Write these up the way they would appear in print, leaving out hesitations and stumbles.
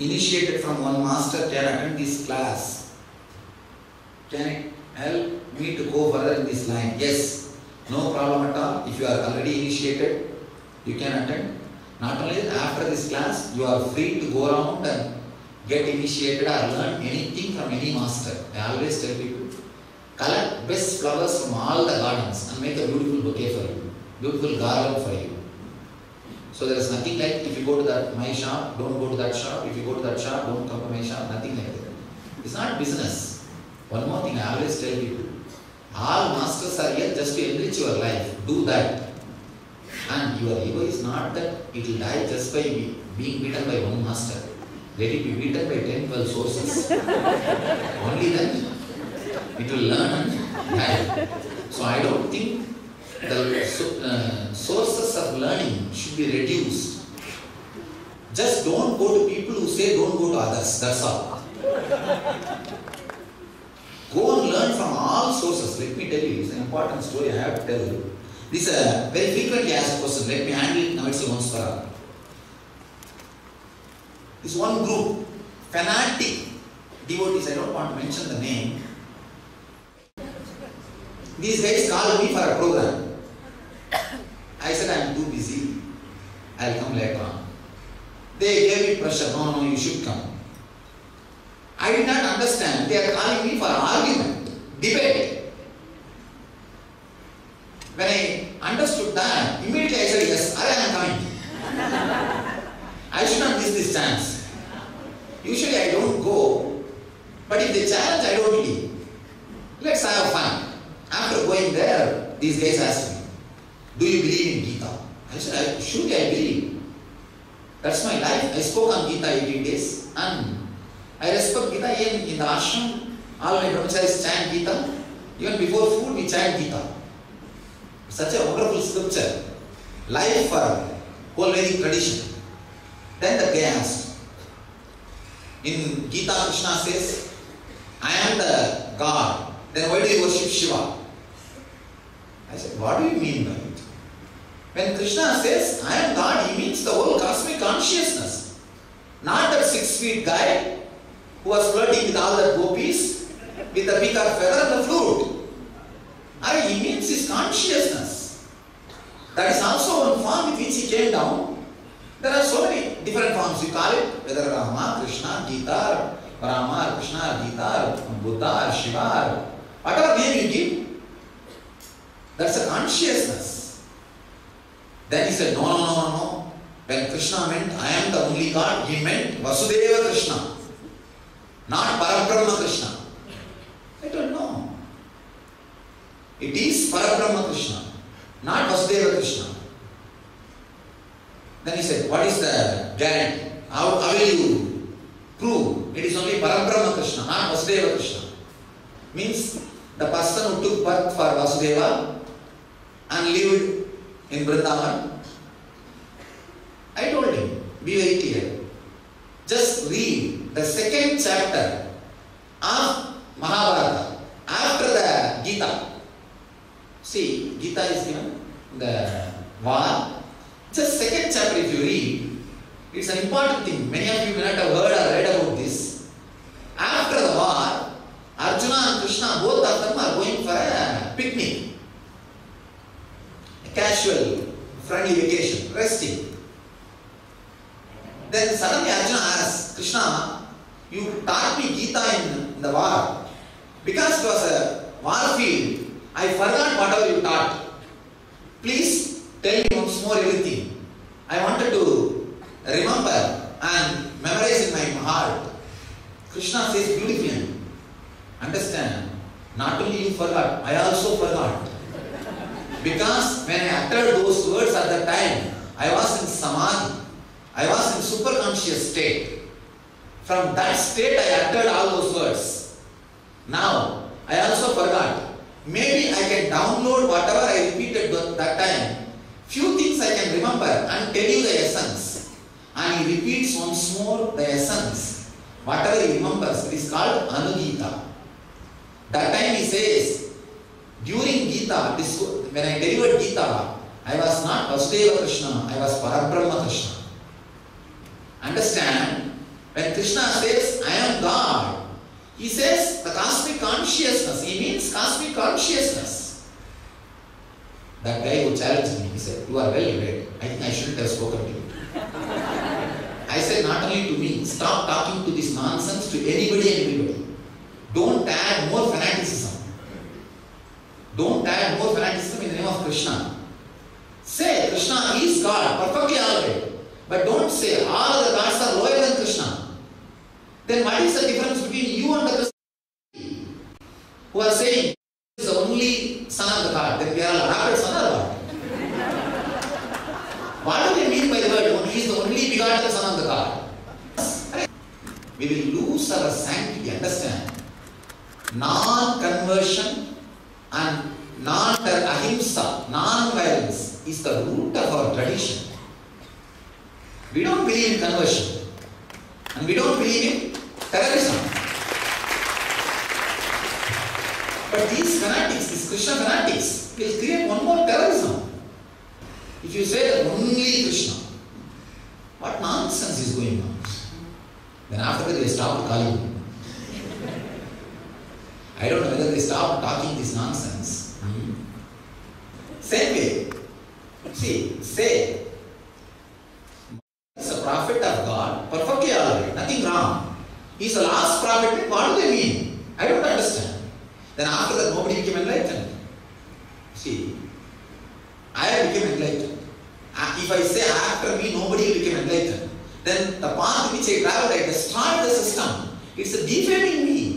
initiated from one master can attend this class? Can it help me to go further in this line? Yes, no problem at all. If you are already initiated, you can attend. Not only that, after this class, you are free to go around and get initiated or learn anything from any master. I always tell people, collect best flowers from all the gardens and make a beautiful bouquet for you, beautiful garland for you. So there is nothing like if you go to my shop, don't go to that shop. If you go to that shop, don't come to my shop. Nothing like that. It's not business. One more thing I always tell people, all masters are here just to enrich your life. Do that. And your ego is not that it will die just by being beaten by one master. Let it be beaten by 10, 12 sources. Only then it will learn and die. So I don't think the sources of learning should be reduced. Just don't go to people who say don't go to others. That's all. Go and learn from all sources. Let me tell you, it's an important story I have to tell you. This is a very frequently asked question. Let me handle it now. It's once for all. This one group, fanatic devotees, I don't want to mention the name. These guys called me for a program. I said, I am too busy. I will come later on. They gave me pressure. No, you should come. I did not understand. They are calling me for argument, debate. When I understood that, immediately I said, yes, I am coming. I should not miss this chance. Usually I don't go, but if they challenge, I don't leave. Let's have fun. After going there, these guys asked me, do you believe in Gita? I said, surely I believe. That's my life. I spoke on Gita 18 days and I respect Gita. Even in the ashram, all my brahmacharis chant Gita. Even before food, we chant Gita. Such a wonderful scripture. Life for whole Vedic tradition. Then the guy asked, in Gita, Krishna says, I am the God. Then why do you worship Shiva? I said, what do you mean by it? When Krishna says, I am God, he means the whole cosmic consciousness. Not that 6 feet guy who was flirting with all the gopis with the peacock feather and the flute. He means his consciousness. That is also one form with which he came down. There are so many different forms. You call it whether Rama, Krishna, Gita, Rama, Krishna, Gita, Buddha, Shiva, whatever name you give. That's a consciousness. Then he said, no. When Krishna meant, I am the only God, he meant Vasudeva Krishna. Not Parabrahma Krishna. I don't know. It is Parabrahma Krishna, not Vasudeva Krishna. Then he said, what is the guarantee? How will you prove it is only Parabrahma Krishna, not Vasudeva Krishna? Means the person who took birth for Vasudeva and lived in Vrindavan. I told him, be very clear. Just read the second chapter of Mahabharata after the Gita. See, Gita is given the war. Just second chapter if you read, it's an important thing. Many of you may not have heard or read about this. After the war, Arjuna and Krishna, both of them are going for a picnic. A casual, friendly vacation, resting. Then suddenly Arjuna asks, Krishna, you taught me Gita in the war. Because it was a war field, I forgot whatever you taught. Please tell me once more everything. I wanted to remember and memorize in my heart. Krishna says beautifully, understand, not only you forgot, I also forgot. Because when I uttered those words at that time, I was in samadhi. I was in superconscious state. From that state I uttered all those words. Now, I also forgot. Maybe I can download whatever I repeated that time. Few things I can remember and tell you the essence. And he repeats once more the essence. Whatever he remembers, it is called Anugita. That time he says, during Gita, when I delivered Gita, I was not Vasudeva Krishna, I was Parabrahma Krishna. Understand, when Krishna says, I am God, he says the cosmic consciousness. He means cosmic consciousness. That guy who challenged me, he said, you are well read. I think I shouldn't have spoken to you. I said, not only to me, stop talking to this nonsense to anybody and everybody. Don't add more fanaticism. Don't add more fanaticism in the name of Krishna. Say Krishna is God, perfectly alright. But don't say all other gods are lower than Krishna. Then what is the difference between you and the Krishna who are saying he is the only son of the God? Then we are all adopted son or what? What do they mean by the word he is the only begotten son of the God? We will lose our sanctity, understand? Non-conversion and ahimsa, non-violence is the root of our tradition. We don't believe in conversion and we don't believe in terrorism. But these fanatics, these Krishna fanatics, will create one more terrorism. If you say that only Krishna, what nonsense is going on? Then after that they stop calling me. I don't know whether they stop talking this nonsense. Same way. See, say, he's a prophet of God, perfectly alright, nothing wrong. He's the last prophet, what do they mean? I don't understand. Then after that nobody became enlightened. See, I became enlightened. If I say after me nobody became enlightened, then the path which I traveled, I destroyed the system. It's a defaming me.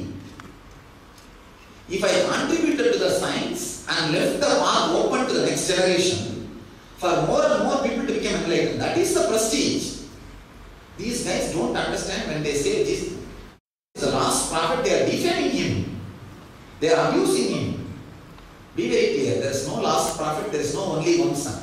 If I contributed to the science and left the path open to the next generation, for more and more people to become enlightened, that is the prestige. These guys don't understand when they say this is the last prophet, they are defaming him. They are abusing him. Be very clear, there is no last prophet, there is no only one son.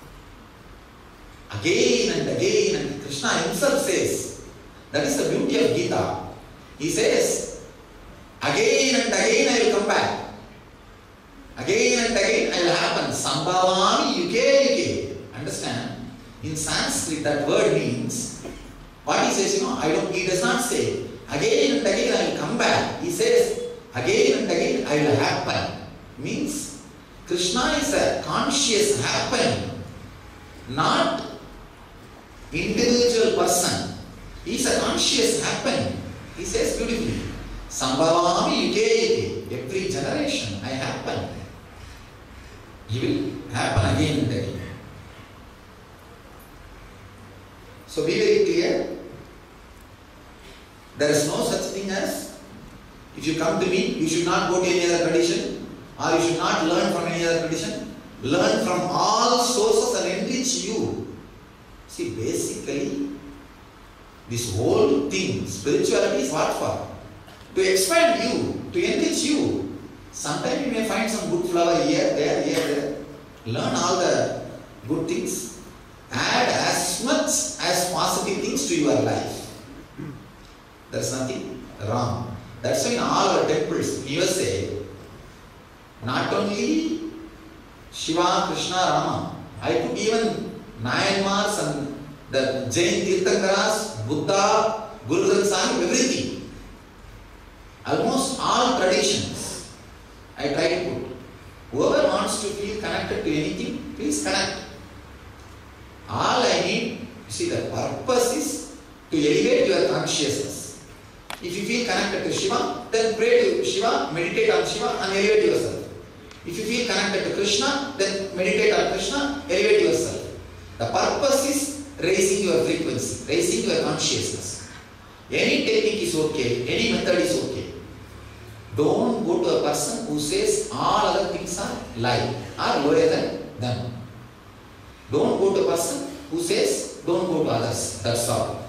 Again and again, and Krishna himself says, that is the beauty of Gita. He says, again and again I will come back. Again and again I will happen. Sambhavami yuke yuke. Understand? In Sanskrit that word means, what he says, he does not say, again and again I will come back. He says, again and again I will happen. Means, Krishna is a conscious happening, not individual person. He is a conscious happening. He says beautifully, Sambhavami yuke yuke. Every generation I happen. He will happen again and again. So be very clear. There is no such thing as, if you come to me, you should not go to any other tradition, or you should not learn from any other tradition. Learn from all sources and enrich you. See, basically, this whole thing, spirituality is what for? To expand you, to enrich you. Sometimes you may find some good flower here, there. Learn all the good things. Add as much as positive things to your life. There is nothing wrong. That's why in all our temples, in USA, not only Shiva, Krishna, Rama, I put even Nayanmars and the Jain Tirthankaras, Buddha, Guru Granth Sahib, everything. Almost all traditions I try to put. Whoever wants to feel connected to anything, please connect. All I need, see, the purpose is to elevate your consciousness. If you feel connected to Shiva, then pray to Shiva, meditate on Shiva and elevate yourself. If you feel connected to Krishna, then meditate on Krishna, elevate yourself. The purpose is raising your frequency, raising your consciousness. Any technique is okay, any method is okay. Don't go to a person who says all other things are lie, are lower than them. Don't go to a person who says don't go to others. That's all.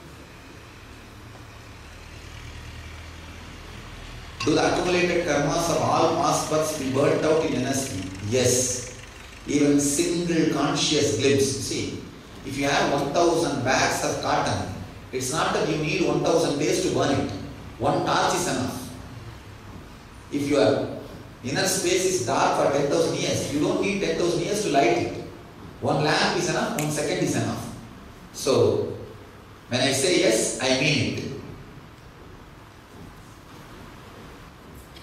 Do the accumulated karmas of all past births be burnt out in NSP? Yes. Even single conscious glimpse. See, if you have 1000 bags of cotton, it's not that you need 1000 days to burn it. One torch is enough. If your inner space is dark for 10,000 years, you don't need 10,000 years to light it. One lamp is enough, 1 second is enough. So, when I say yes, I mean it.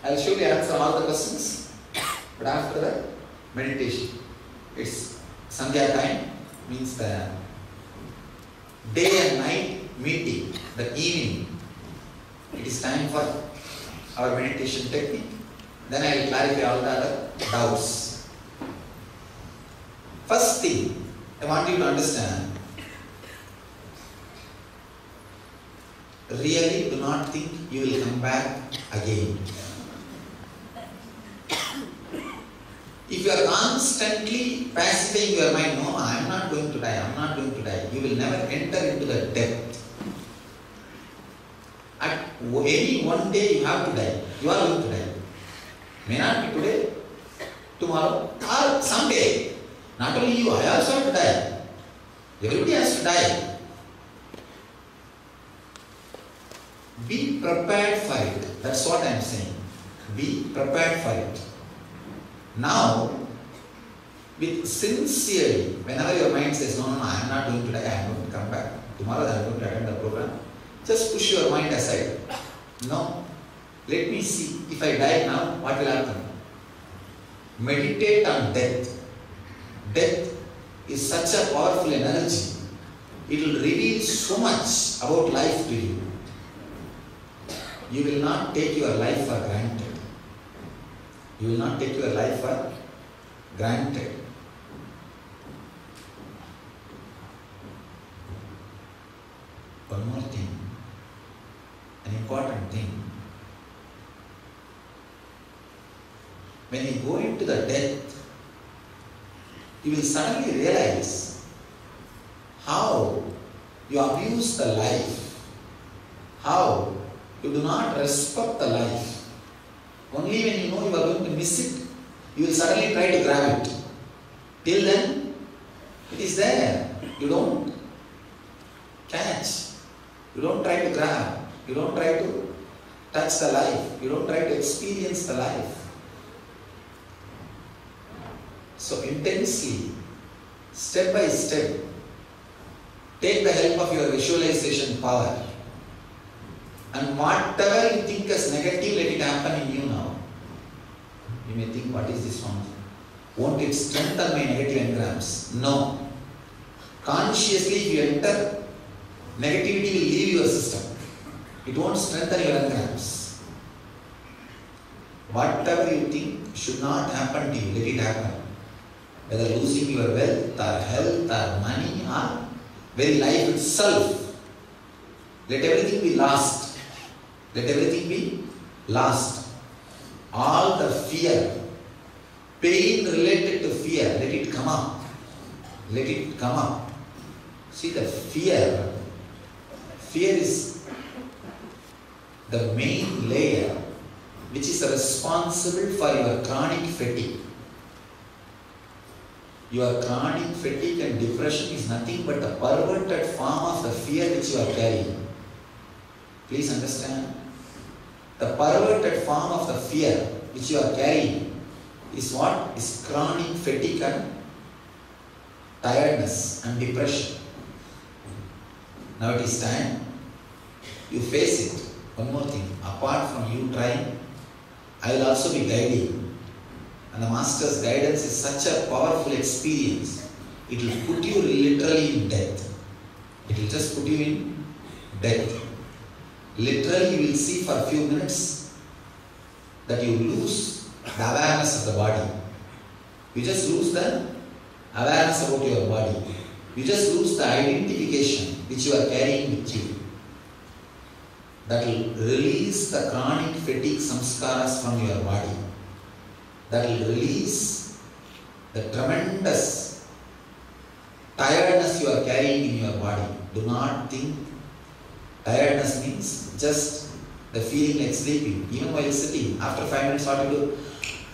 I'll surely answer all the questions, but after the meditation. It's Sandhya time, means the day and night meeting, the evening. It is time for our meditation technique. Then I will clarify all the other doubts. First thing, I want you to understand, really do not think you will come back again. If you are constantly pacifying your mind, no, I am not going to die, I am not going to die, you will never enter into the depth. At any one day you have to die, you are going to die. May not be today, tomorrow, or someday. Not only you, I also have to die. Everybody has to die. Be prepared for it. That's what I am saying. Be prepared for it. Now, with sincerity, whenever your mind says, no, I am not going to die, I am going to come back. Tomorrow I am going to attend the program. Just push your mind aside. No. Let me see. If I die now, what will happen? Meditate on death. Death is such a powerful energy. It will reveal so much about life to you. You will not take your life for granted. You will not take your life for granted. One more thing, an important thing. When you go into the death, you will suddenly realize how you abuse the life, how you do not respect the life. Only when you know you are going to miss it, you will suddenly try to grab it. Till then, it is there. You don't catch. You don't try to grab. You don't try to touch the life. You don't try to experience the life. So intensely, step by step, take the help of your visualization power. And whatever you think as negative, let it happen in you now. You may think, what is this one? Won't it strengthen my negative engrams? No. Consciously, if you enter, negativity will leave your system. It won't strengthen your engrams. Whatever you think should not happen to you, let it happen. Whether losing your wealth or health or money or very life itself, let everything be lost. Let everything be lost. All the fear, pain related to fear, let it come up. Let it come up. See, the fear is the main layer which is responsible for your chronic fatigue. Your chronic fatigue and depression is nothing but a perverted form of the fear which you are carrying. Please understand. The perverted form of the fear which you are carrying is what? Is chronic fatigue and tiredness and depression. Now it is time you face it. One more thing. Apart from you trying, I will also be guiding. And the Master's guidance is such a powerful experience. It will put you literally in death. It will just put you in death. Literally, you will see for a few minutes that you lose the awareness of the body. You just lose the awareness about your body. You just lose the identification which you are carrying with you. That will release the chronic fatigue samskaras from your body. That will release the tremendous tiredness you are carrying in your body. Do not think tiredness means just the feeling like sleeping. Even while sitting, after 5 minutes, what you do?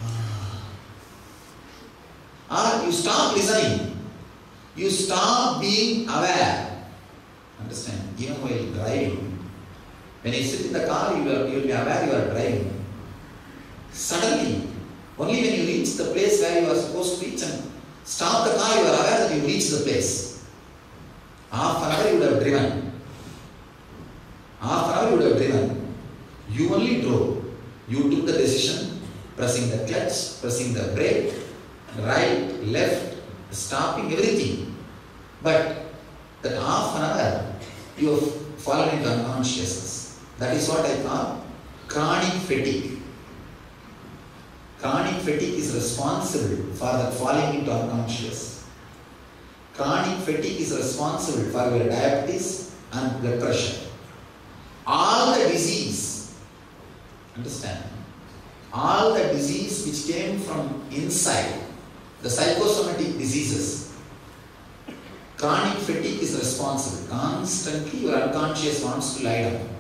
Or you stop listening. You stop being aware. Understand? Even while driving, when you sit in the car, you will be aware you are driving. Suddenly, only when you reach the place where you are supposed to reach and stop the car, you are aware that you reach the place. Half an hour you would have driven. Half an hour you would have driven. You only drove. You took the decision, pressing the clutch, pressing the brake, right, left, stopping, everything. But that half an hour, you have fallen into unconsciousness. That is what I call chronic fatigue. Chronic fatigue is responsible for that falling into unconscious. Chronic fatigue is responsible for your diabetes and blood pressure. All the disease, understand? All the disease which came from inside, the psychosomatic diseases, chronic fatigue is responsible. Constantly your unconscious wants to lie down.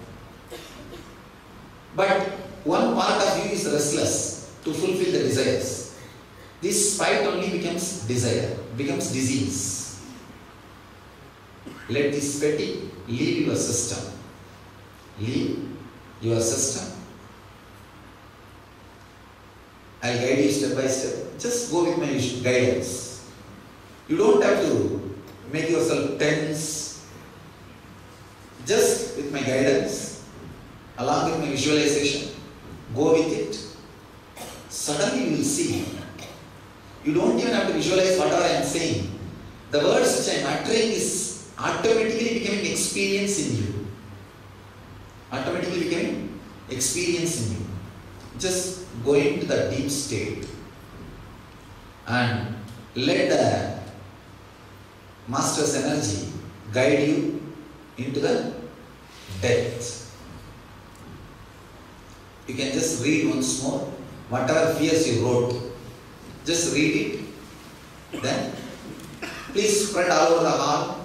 But one part of you is restless to fulfill the desires. This fight only becomes desire, becomes disease. Let this fatigue leave your system. Leave your system. I'll guide you step by step. Just go with my guidance. You don't have to make yourself tense. Just with my guidance, along with my visualization, go with it. Suddenly you will see. You don't even have to visualize whatever I am saying. The words which I am uttering is automatically becoming experience in you. Automatically becoming experience in you. Just go into the deep state and let the Master's energy guide you into the depth. You can just read once more whatever fears you wrote. Just read it. Then please spread all over the hall.